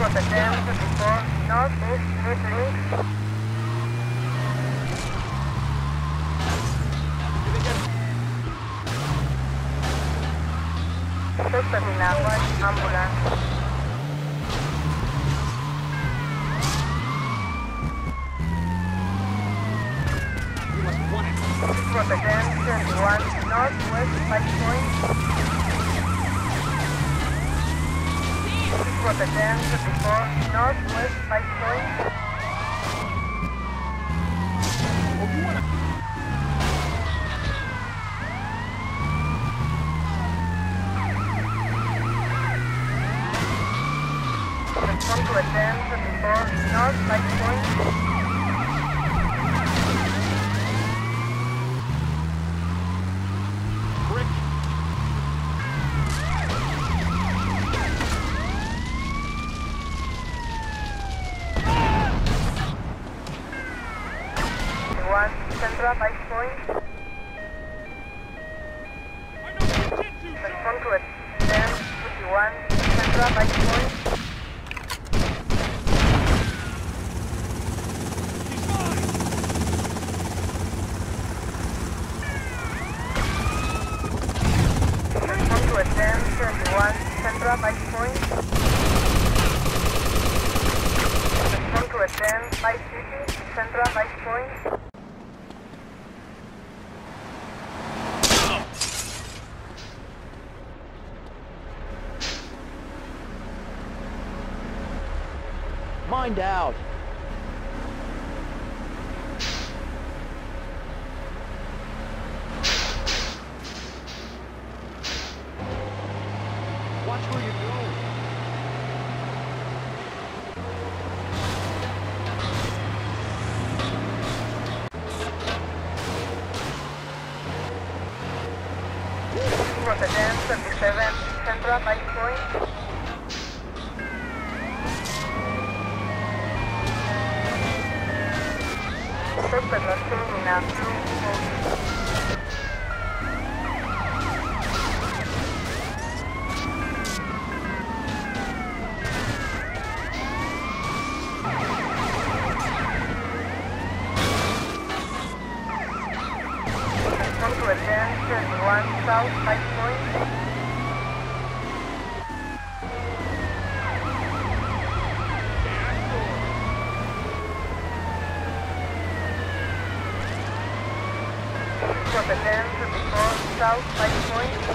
10, 54, northeast, 8 links. Suspect in Aquas, ambulance. 10, 21, northwest, 5 points. 10, 54, northwest, 5 points. Respond to a 10, 54, north, 5 points. Central 5 points. Respond to it. 10, 51, Central 5 points. Respond to it. 10, 71, Central 5 points. Respond to it. 10, 5 city, Central 5 points. Mind out. Watch where you go. For the 10, 27, Central 5 points. Suspect was seen in a blue. Respond to a 10, 31, south, 5 points. For the 10, 54, south, 5 points.